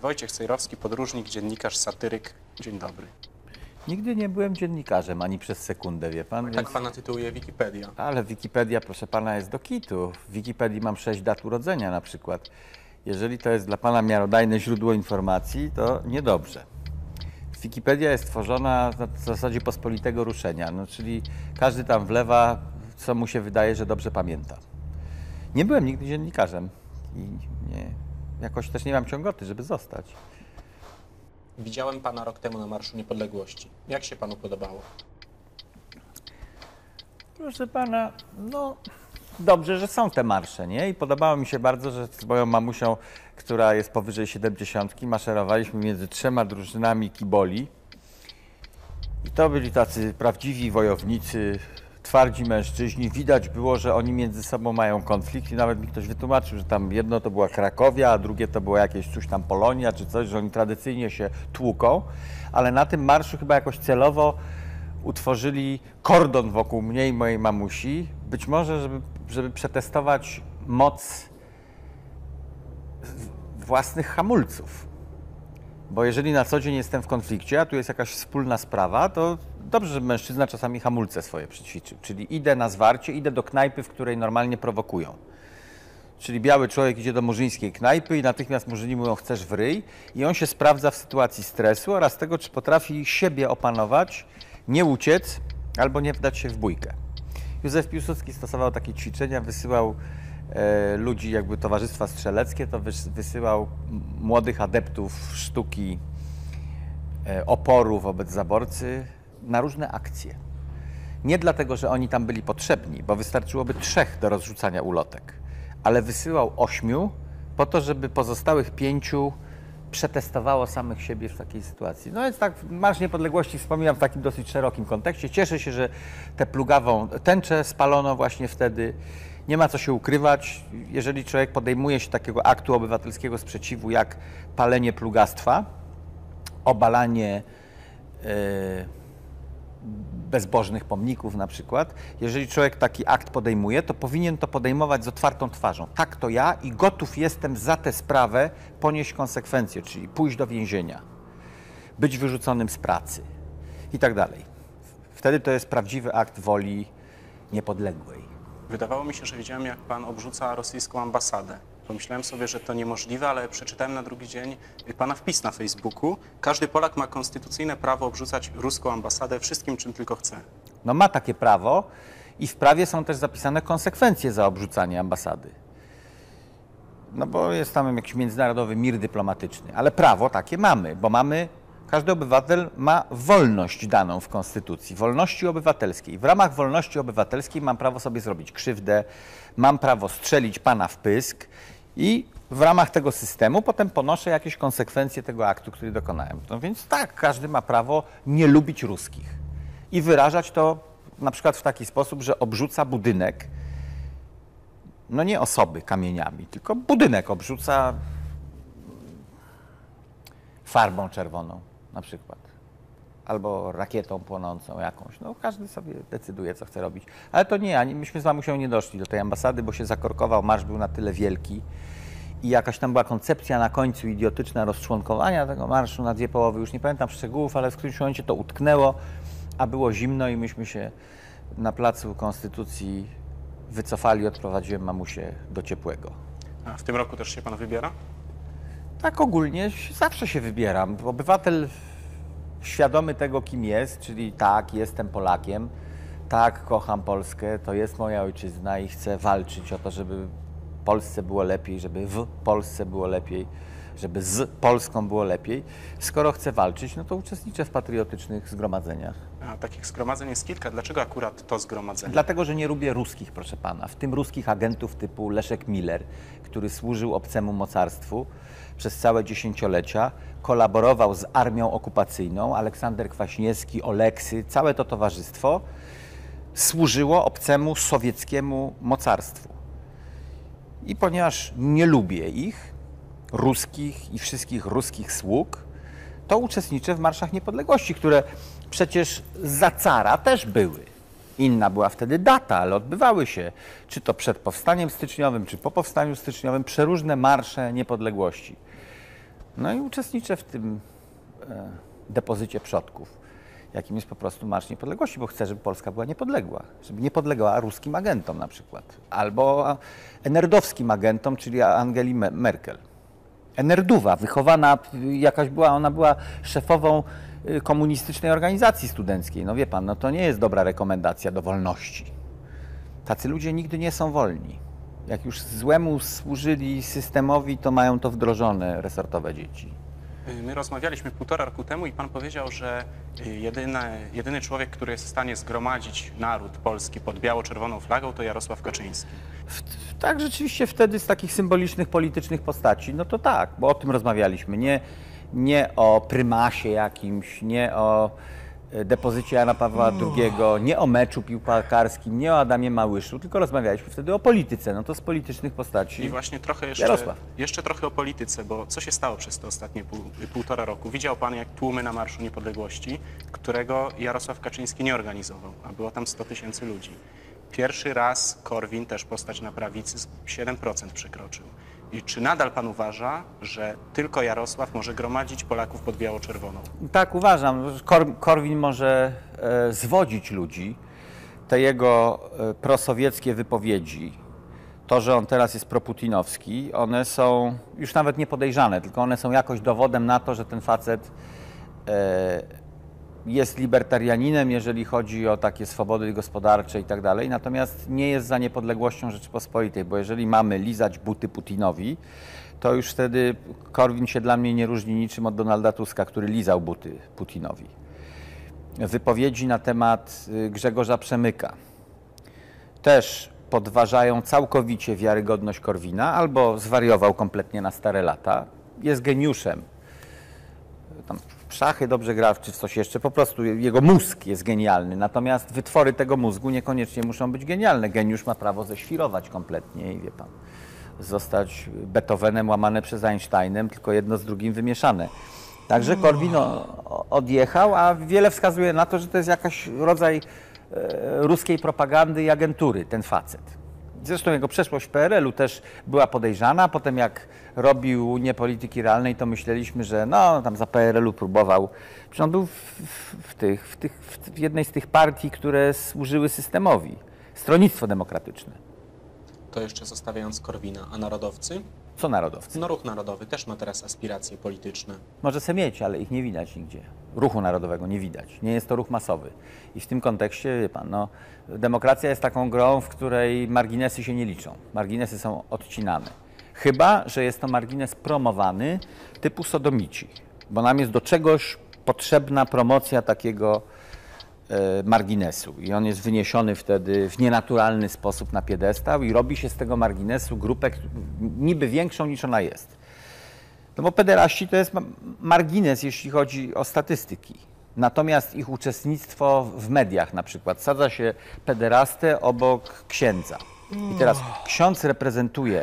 Wojciech Cejrowski, podróżnik, dziennikarz, satyryk. Dzień dobry. Nigdy nie byłem dziennikarzem, ani przez sekundę, wie pan. Tak pana tytułuje Wikipedia. Ale Wikipedia, proszę pana, jest do kitu. W Wikipedii mam 6 dat urodzenia na przykład. Jeżeli to jest dla pana miarodajne źródło informacji, to niedobrze. Wikipedia jest tworzona na zasadzie pospolitego ruszenia, no, czyli każdy tam wlewa, co mu się wydaje, że dobrze pamięta. Nie byłem nigdy dziennikarzem i jakoś też nie mam ciągoty, żeby zostać. Widziałem pana rok temu na Marszu Niepodległości. Jak się panu podobało? Proszę pana, no dobrze, że są te marsze, nie? I podobało mi się bardzo, że z moją mamusią, która jest powyżej 70, maszerowaliśmy między 3 drużynami kiboli. I to byli tacy prawdziwi wojownicy, twardzi mężczyźni. Widać było, że oni między sobą mają konflikt i nawet mi ktoś wytłumaczył, że tam jedno to była Krakowia, a drugie to było jakieś coś tam Polonia czy coś, że oni tradycyjnie się tłuką, ale na tym marszu chyba jakoś celowo utworzyli kordon wokół mnie i mojej mamusi, być może żeby przetestować moc własnych hamulców. Bo jeżeli na co dzień jestem w konflikcie, a tu jest jakaś wspólna sprawa, to dobrze, żeby mężczyzna czasami hamulce swoje przećwiczył. Czyli idę na zwarcie, idę do knajpy, w której normalnie prowokują. Czyli biały człowiek idzie do murzyńskiej knajpy i natychmiast murzyni mówią, chcesz w ryj, i on się sprawdza w sytuacji stresu oraz tego, czy potrafi siebie opanować, nie uciec albo nie wdać się w bójkę. Józef Piłsudski stosował takie ćwiczenia, wysyłał ludzi, jakby towarzystwa strzeleckie, to wysyłał młodych adeptów sztuki oporu wobec zaborcy na różne akcje. Nie dlatego, że oni tam byli potrzebni, bo wystarczyłoby 3 do rozrzucania ulotek, ale wysyłał 8 po to, żeby pozostałych 5 przetestowało samych siebie w takiej sytuacji. No więc tak, Marsz Niepodległości wspominam w takim dosyć szerokim kontekście. Cieszę się, że tę plugawą tęczę spalono właśnie wtedy. Nie ma co się ukrywać, jeżeli człowiek podejmuje się takiego aktu obywatelskiego sprzeciwu jak palenie plugastwa, obalanie bezbożnych pomników na przykład, jeżeli człowiek taki akt podejmuje, to powinien to podejmować z otwartą twarzą. Tak to ja i gotów jestem za tę sprawę ponieść konsekwencje, czyli pójść do więzienia, być wyrzuconym z pracy i tak dalej. Wtedy to jest prawdziwy akt woli niepodległej. Wydawało mi się, że widziałem, jak pan obrzuca rosyjską ambasadę. Pomyślałem sobie, że to niemożliwe, ale przeczytałem na drugi dzień pana wpis na Facebooku. Każdy Polak ma konstytucyjne prawo obrzucać ruską ambasadę wszystkim, czym tylko chce. No ma takie prawo i w prawie są też zapisane konsekwencje za obrzucanie ambasady. No bo jest tam jakiś międzynarodowy mir dyplomatyczny, ale prawo takie mamy, bo każdy obywatel ma wolność daną w Konstytucji, wolności obywatelskiej. W ramach wolności obywatelskiej mam prawo sobie zrobić krzywdę, mam prawo strzelić pana w pysk i w ramach tego systemu potem ponoszę jakieś konsekwencje tego aktu, który dokonałem. No więc tak, każdy ma prawo nie lubić ruskich i wyrażać to na przykład w taki sposób, że obrzuca budynek, no nie osoby kamieniami, tylko budynek obrzuca farbą czerwoną na przykład, albo rakietą płonącą jakąś. No każdy sobie decyduje, co chce robić. Ale to nie, myśmy z mamusią nie doszli do tej ambasady, bo się zakorkował, marsz był na tyle wielki i jakaś tam była koncepcja na końcu idiotyczna rozczłonkowania tego marszu na 2 połowy. Już nie pamiętam szczegółów, ale w którymś momencie to utknęło, a było zimno i myśmy się na placu Konstytucji wycofali, odprowadziłem mamusię do ciepłego. A w tym roku też się pan wybiera? Tak ogólnie zawsze się wybieram. Obywatel świadomy tego, kim jest, czyli tak, jestem Polakiem, tak, kocham Polskę, to jest moja ojczyzna i chcę walczyć o to, żeby Polsce było lepiej, żeby w Polsce było lepiej, żeby z Polską było lepiej. Skoro chcę walczyć, no to uczestniczę w patriotycznych zgromadzeniach. A takich zgromadzeń jest kilka. Dlaczego akurat to zgromadzenie? Dlatego, że nie lubię ruskich, proszę pana, w tym ruskich agentów typu Leszek Miller, który służył obcemu mocarstwu przez całe dziesięciolecia, kolaborował z armią okupacyjną, Aleksander Kwaśniewski, Oleksy, całe to towarzystwo służyło obcemu sowieckiemu mocarstwu. I ponieważ nie lubię ich, ruskich i wszystkich ruskich sług, to uczestniczę w marszach niepodległości, które przecież za cara też były. Inna była wtedy data, ale odbywały się, czy to przed powstaniem styczniowym, czy po powstaniu styczniowym, przeróżne marsze niepodległości. No i uczestniczę w tym depozycie przodków, jakim jest po prostu Marsz Niepodległości, bo chcę, żeby Polska była niepodległa, żeby nie podlegała ruskim agentom na przykład, albo enerdowskim agentom, czyli Angeli Merkel. Enerduwa, wychowana jakaś była, ona była szefową komunistycznej organizacji studenckiej. No wie pan, no to nie jest dobra rekomendacja do wolności. Tacy ludzie nigdy nie są wolni. Jak już złemu służyli systemowi, to mają to wdrożone resortowe dzieci. My rozmawialiśmy 1,5 roku temu i pan powiedział, że jedyny człowiek, który jest w stanie zgromadzić naród polski pod biało-czerwoną flagą, to Jarosław Kaczyński. Tak, rzeczywiście wtedy z takich symbolicznych, politycznych postaci, no to tak, bo o tym rozmawialiśmy. Nie o prymasie jakimś, nie o depozycie Jana Pawła II, nie o meczu piłkarskim, nie o Adamie Małyszu, tylko rozmawialiśmy wtedy o polityce, no to z politycznych postaci. I właśnie trochę jeszcze trochę o polityce, bo co się stało przez te ostatnie 1,5 roku? Widział pan jak tłumy na Marszu Niepodległości, którego Jarosław Kaczyński nie organizował, a było tam 100 000 ludzi. Pierwszy raz Korwin, też postać na prawicy, 7% przekroczył. I czy nadal pan uważa, że tylko Jarosław może gromadzić Polaków pod biało-czerwoną? Tak, uważam. Korwin może zwodzić ludzi. Te jego prosowieckie wypowiedzi, to, że on teraz jest proputinowski, one są już nawet nie podejrzane, tylko one są jakoś dowodem na to, że ten facet jest libertarianinem, jeżeli chodzi o takie swobody gospodarcze i tak dalej, natomiast nie jest za niepodległością Rzeczypospolitej, bo jeżeli mamy lizać buty Putinowi, to już wtedy Korwin się dla mnie nie różni niczym od Donalda Tuska, który lizał buty Putinowi. Wypowiedzi na temat Grzegorza Przemyka też podważają całkowicie wiarygodność Korwina, albo zwariował kompletnie na stare lata, jest geniuszem. Tam w szachy dobrze gra, czy coś jeszcze, po prostu jego mózg jest genialny, natomiast wytwory tego mózgu niekoniecznie muszą być genialne. Geniusz ma prawo ześwirować kompletnie i wie pan, zostać Beethovenem łamane przez Einsteinem, tylko jedno z drugim wymieszane. Także Korwin odjechał, a wiele wskazuje na to, że to jest jakiś rodzaj ruskiej propagandy i agentury, ten facet. Zresztą jego przeszłość w PRL-u też była podejrzana. Potem jak robił Unię Polityki Realnej, to myśleliśmy, że no tam za PRL-u próbował. Przecież on był w jednej z tych partii, które służyły systemowi. Stronnictwo Demokratyczne. To jeszcze zostawiając Korwina, a narodowcy? Co narodowcy? No Ruch Narodowy też ma teraz aspiracje polityczne. Może se mieć, ale ich nie widać nigdzie. Ruchu narodowego nie widać. Nie jest to ruch masowy. I w tym kontekście, wie pan, no, demokracja jest taką grą, w której marginesy się nie liczą. Marginesy są odcinane. Chyba że jest to margines promowany typu sodomici, bo nam jest do czegoś potrzebna promocja takiego marginesu i on jest wyniesiony wtedy w nienaturalny sposób na piedestał i robi się z tego marginesu grupę niby większą niż ona jest. No bo pederaści to jest margines, jeśli chodzi o statystyki. Natomiast ich uczestnictwo w mediach na przykład, sadza się pederastę obok księdza. I teraz ksiądz reprezentuje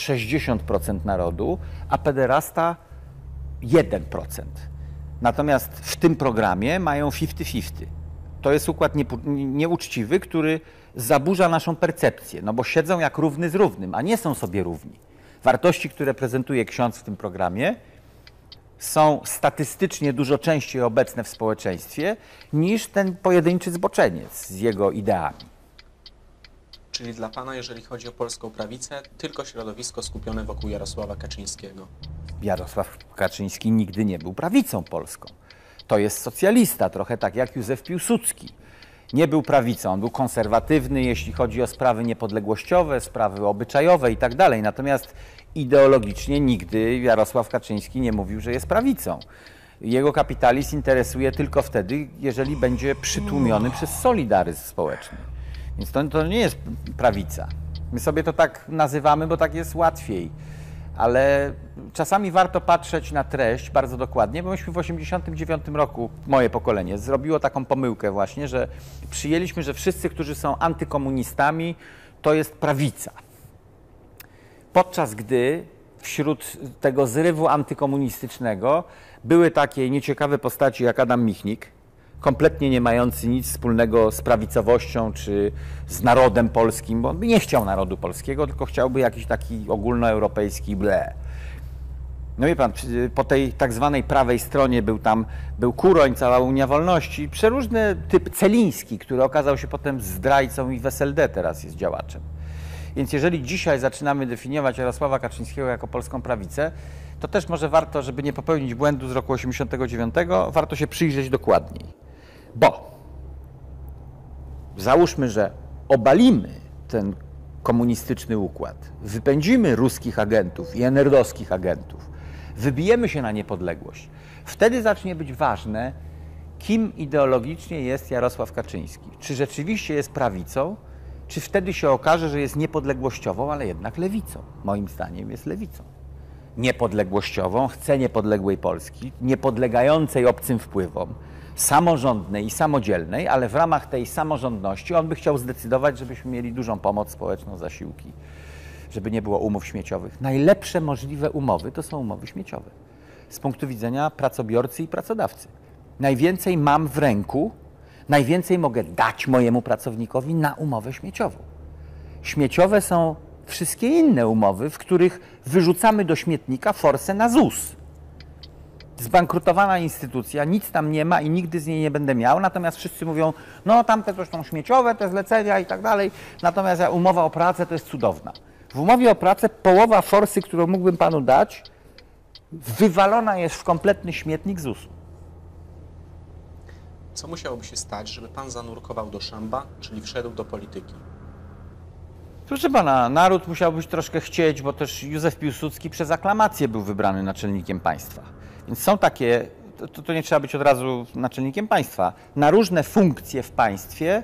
60% narodu, a pederasta 1%. Natomiast w tym programie mają 50-50. To jest układ nieuczciwy, który zaburza naszą percepcję, no bo siedzą jak równy z równym, a nie są sobie równi. Wartości, które prezentuje ksiądz w tym programie, są statystycznie dużo częściej obecne w społeczeństwie niż ten pojedynczy zboczeniec z jego ideami. Czyli dla pana, jeżeli chodzi o polską prawicę, tylko środowisko skupione wokół Jarosława Kaczyńskiego. Jarosław Kaczyński nigdy nie był prawicą polską. To jest socjalista, trochę tak jak Józef Piłsudski. Nie był prawicą, on był konserwatywny, jeśli chodzi o sprawy niepodległościowe, sprawy obyczajowe i tak dalej. Natomiast ideologicznie nigdy Jarosław Kaczyński nie mówił, że jest prawicą. Jego kapitalizm interesuje tylko wtedy, jeżeli będzie przytłumiony przez solidaryzm społeczny. Więc to nie jest prawica. My sobie to tak nazywamy, bo tak jest łatwiej. Ale czasami warto patrzeć na treść bardzo dokładnie, bo myśmy w 1989 roku, moje pokolenie, zrobiło taką pomyłkę właśnie, że przyjęliśmy, że wszyscy, którzy są antykomunistami, to jest prawica. Podczas gdy wśród tego zrywu antykomunistycznego były takie nieciekawe postaci jak Adam Michnik, kompletnie nie mający nic wspólnego z prawicowością czy z narodem polskim, bo on by nie chciał narodu polskiego, tylko chciałby jakiś taki ogólnoeuropejski ble. No wie pan, po tej tak zwanej prawej stronie był Kuroń, cała Unia Wolności, przeróżny typ Celiński, który okazał się potem zdrajcą i w SLD teraz jest działaczem. Więc jeżeli dzisiaj zaczynamy definiować Jarosława Kaczyńskiego jako polską prawicę, to też może warto, żeby nie popełnić błędu z roku 1989, warto się przyjrzeć dokładniej. Bo załóżmy, że obalimy ten komunistyczny układ, wypędzimy ruskich agentów i enerdowskich agentów, wybijemy się na niepodległość, wtedy zacznie być ważne, kim ideologicznie jest Jarosław Kaczyński. Czy rzeczywiście jest prawicą, czy wtedy się okaże, że jest niepodległościową, ale jednak lewicą. Moim zdaniem jest lewicą. Niepodległościową, chce niepodległej Polski, niepodlegającej obcym wpływom, samorządnej i samodzielnej, ale w ramach tej samorządności on by chciał zdecydować, żebyśmy mieli dużą pomoc społeczną, zasiłki, żeby nie było umów śmieciowych. Najlepsze możliwe umowy to są umowy śmieciowe z punktu widzenia pracobiorcy i pracodawcy. Najwięcej mam w ręku, najwięcej mogę dać mojemu pracownikowi na umowę śmieciową. Śmieciowe są wszystkie inne umowy, w których wyrzucamy do śmietnika forsę na ZUS. Zbankrutowana instytucja, nic tam nie ma i nigdy z niej nie będę miał, natomiast wszyscy mówią, no tamte coś są śmieciowe, te zlecenia i tak dalej, natomiast umowa o pracę to jest cudowna. W umowie o pracę połowa forsy, którą mógłbym panu dać, wywalona jest w kompletny śmietnik ZUS-u. Co musiałoby się stać, żeby pan zanurkował do szamba, czyli wszedł do polityki? Proszę pana, naród musiał być troszkę chcieć, bo też Józef Piłsudski przez aklamację był wybrany naczelnikiem państwa. Więc są takie, to nie trzeba być od razu naczelnikiem państwa. Na różne funkcje w państwie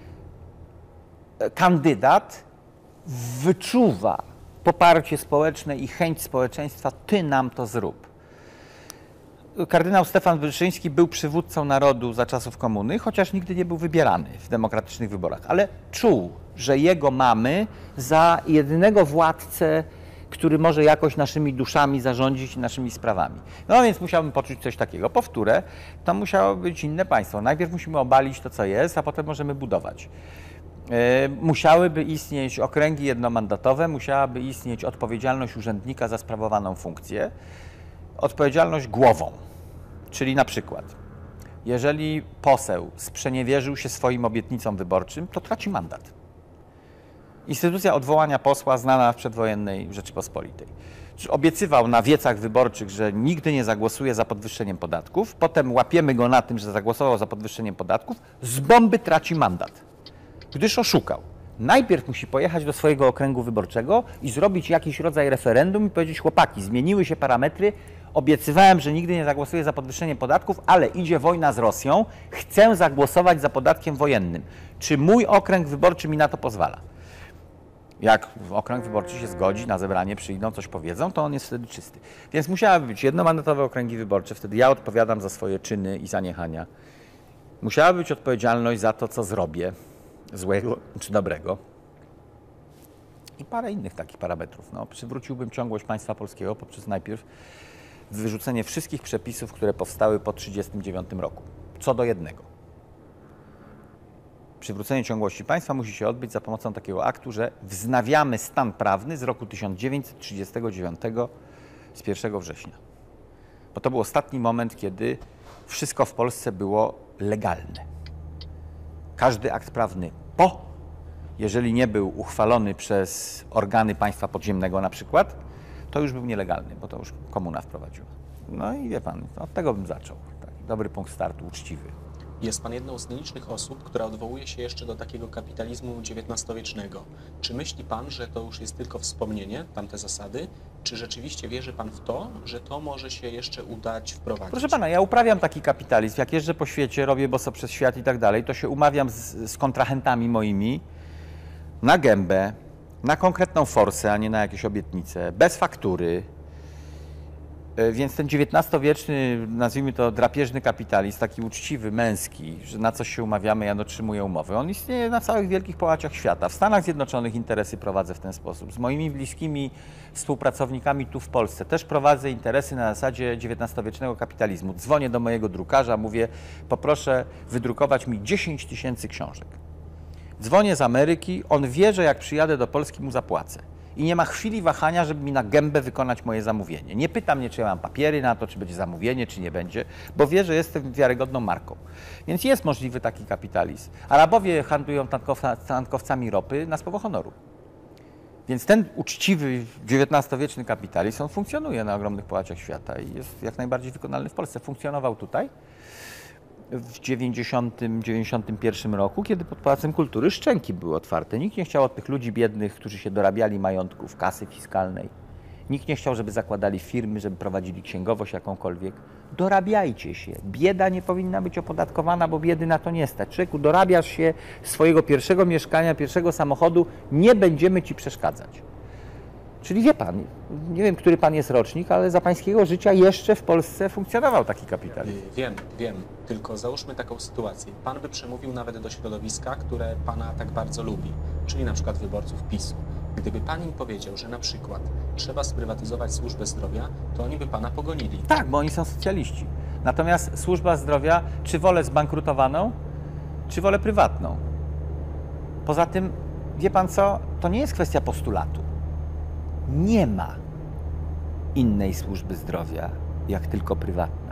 kandydat wyczuwa poparcie społeczne i chęć społeczeństwa, ty nam to zrób. Kardynał Stefan Wyszyński był przywódcą narodu za czasów komuny, chociaż nigdy nie był wybierany w demokratycznych wyborach, ale czuł, że jego mamy za jedynego władcę, który może jakoś naszymi duszami zarządzić i naszymi sprawami. No więc musiałbym poczuć coś takiego. Powtórę, to musiało być inne państwo. Najpierw musimy obalić to, co jest, a potem możemy budować. Musiałyby istnieć okręgi jednomandatowe, musiałaby istnieć odpowiedzialność urzędnika za sprawowaną funkcję, odpowiedzialność głową. Czyli na przykład, jeżeli poseł sprzeniewierzył się swoim obietnicom wyborczym, to traci mandat. Instytucja odwołania posła znana w przedwojennej Rzeczypospolitej. Obiecywał na wiecach wyborczych, że nigdy nie zagłosuje za podwyższeniem podatków, potem łapiemy go na tym, że zagłosował za podwyższeniem podatków, z bomby traci mandat, gdyż oszukał. Najpierw musi pojechać do swojego okręgu wyborczego i zrobić jakiś rodzaj referendum i powiedzieć: chłopaki, zmieniły się parametry, obiecywałem, że nigdy nie zagłosuję za podwyższeniem podatków, ale idzie wojna z Rosją, chcę zagłosować za podatkiem wojennym. Czy mój okręg wyborczy mi na to pozwala? Jak okręg wyborczy się zgodzi, na zebranie przyjdą, coś powiedzą, to on jest wtedy czysty. Więc musiały być jednomandatowe okręgi wyborcze, wtedy ja odpowiadam za swoje czyny i zaniechania. Musiała być odpowiedzialność za to, co zrobię, złego czy dobrego. I parę innych takich parametrów. No, przywróciłbym ciągłość państwa polskiego poprzez najpierw wyrzucenie wszystkich przepisów, które powstały po 1939 roku. Co do jednego. Przywrócenie ciągłości państwa musi się odbyć za pomocą takiego aktu, że wznawiamy stan prawny z roku 1939 z 1 września. Bo to był ostatni moment, kiedy wszystko w Polsce było legalne. Każdy akt prawny po, jeżeli nie był uchwalony przez organy państwa podziemnego na przykład, to już był nielegalny, bo to już komuna wprowadziła. No i wie pan, od tego bym zaczął. Taki dobry punkt startu, uczciwy. Jest pan jedną z nielicznych osób, która odwołuje się jeszcze do takiego kapitalizmu XIX-wiecznego. Czy myśli pan, że to już jest tylko wspomnienie, tamte zasady, czy rzeczywiście wierzy pan w to, że to może się jeszcze udać wprowadzić? Proszę pana, ja uprawiam taki kapitalizm. Jak jeżdżę po świecie, robię boso przez świat i tak dalej, to się umawiam z kontrahentami moimi na gębę, na konkretną forsę, a nie na jakieś obietnice, bez faktury. Więc ten XIX-wieczny, nazwijmy to drapieżny kapitalizm, taki uczciwy, męski, że na coś się umawiamy, ja dotrzymuję umowy, on istnieje na całych wielkich połaciach świata. W Stanach Zjednoczonych interesy prowadzę w ten sposób. Z moimi bliskimi współpracownikami tu w Polsce też prowadzę interesy na zasadzie XIX-wiecznego kapitalizmu. Dzwonię do mojego drukarza, mówię: poproszę wydrukować mi 10 000 książek. Dzwonię z Ameryki, on wie, że jak przyjadę do Polski, mu zapłacę. i nie ma chwili wahania, żeby mi na gębę wykonać moje zamówienie. Nie pyta mnie, czy ja mam papiery na to, czy będzie zamówienie, czy nie będzie, bo wie, że jestem wiarygodną marką. Więc jest możliwy taki kapitalizm. Arabowie handlują tankowcami ropy na słowo honoru. Więc ten uczciwy XIX-wieczny kapitalizm, on funkcjonuje na ogromnych połaciach świata i jest jak najbardziej wykonalny w Polsce. Funkcjonował tutaj w 91 roku, kiedy pod Pałacem Kultury szczęki były otwarte. Nikt nie chciał od tych ludzi biednych, którzy się dorabiali majątków, kasy fiskalnej. Nikt nie chciał, żeby zakładali firmy, żeby prowadzili księgowość jakąkolwiek. Dorabiajcie się. Bieda nie powinna być opodatkowana, bo biedy na to nie stać. Człowieku, dorabiasz się swojego pierwszego mieszkania, pierwszego samochodu, nie będziemy ci przeszkadzać. Czyli wie pan, nie wiem, który pan jest rocznik, ale za pańskiego życia jeszcze w Polsce funkcjonował taki kapitalizm. Wiem, tylko załóżmy taką sytuację. Pan by przemówił nawet do środowiska, które pana tak bardzo lubi, czyli na przykład wyborców PiS-u. Gdyby pan im powiedział, że na przykład trzeba sprywatyzować służbę zdrowia, to oni by pana pogonili. Tak, bo oni są socjaliści. Natomiast służba zdrowia, czy wolę zbankrutowaną, czy wolę prywatną? Poza tym, wie pan co, to nie jest kwestia postulatu. Nie ma innej służby zdrowia, jak tylko prywatna.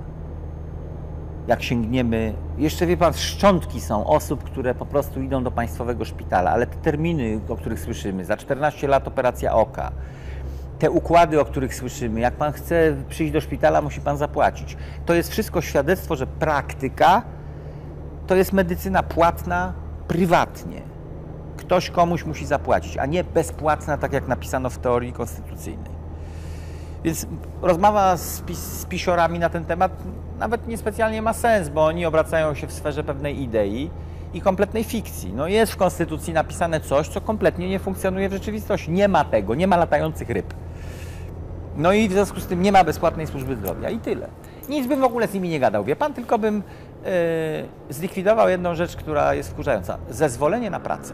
Jak sięgniemy, jeszcze wie pan, szczątki są osób, które po prostu idą do państwowego szpitala, ale te terminy, o których słyszymy, za 14 lat operacja oka, te układy, o których słyszymy, jak pan chce przyjść do szpitala, musi pan zapłacić. To jest wszystko świadectwo, że praktyka to jest medycyna płatna prywatnie. Ktoś komuś musi zapłacić, a nie bezpłatna, tak jak napisano w teorii konstytucyjnej. Więc rozmowa z pisiorami na ten temat nawet niespecjalnie ma sens, bo oni obracają się w sferze pewnej idei i kompletnej fikcji. No jest w konstytucji napisane coś, co kompletnie nie funkcjonuje w rzeczywistości. Nie ma tego, nie ma latających ryb. No i w związku z tym nie ma bezpłatnej służby zdrowia i tyle. Nic bym w ogóle z nimi nie gadał, wie pan, tylko bym zlikwidował jedną rzecz, która jest wkurzająca. Zezwolenie na pracę.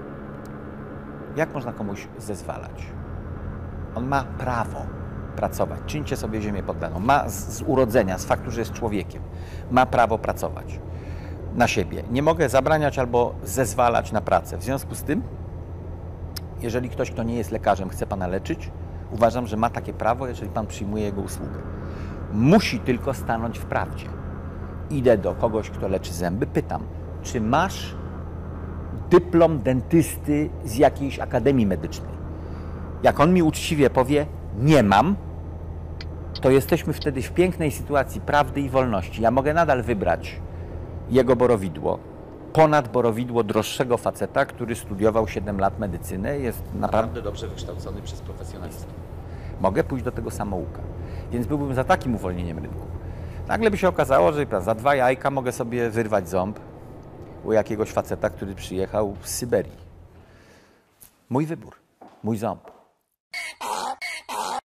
Jak można komuś zezwalać? On ma prawo pracować. Czyńcie sobie ziemię poddaną. Ma z urodzenia, z faktu, że jest człowiekiem, ma prawo pracować na siebie. Nie mogę zabraniać albo zezwalać na pracę. W związku z tym, jeżeli ktoś, kto nie jest lekarzem, chce pana leczyć, uważam, że ma takie prawo, jeżeli pan przyjmuje jego usługę. Musi tylko stanąć w prawdzie. Idę do kogoś, kto leczy zęby, pytam, czy masz dyplom dentysty z jakiejś akademii medycznej? Jak on mi uczciwie powie, nie mam, to jesteśmy wtedy w pięknej sytuacji prawdy i wolności. Ja mogę nadal wybrać jego borowidło, ponad borowidło droższego faceta, który studiował 7 lat medycynę, jest naprawdę dobrze wykształcony przez profesjonalistów. Mogę pójść do tego samouka. Więc byłbym za takim uwolnieniem rynku. Nagle by się okazało, że za 2 jajka mogę sobie wyrwać ząb u jakiegoś faceta, który przyjechał z Syberii. Mój wybór, mój ząb.